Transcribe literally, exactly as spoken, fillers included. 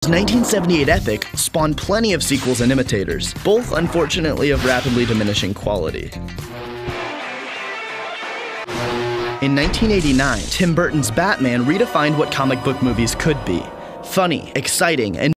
Its nineteen seventy-eight epic spawned plenty of sequels and imitators, both unfortunately of rapidly diminishing quality. In nineteen eighty-nine, Tim Burton's Batman redefined what comic book movies could be: funny, exciting, and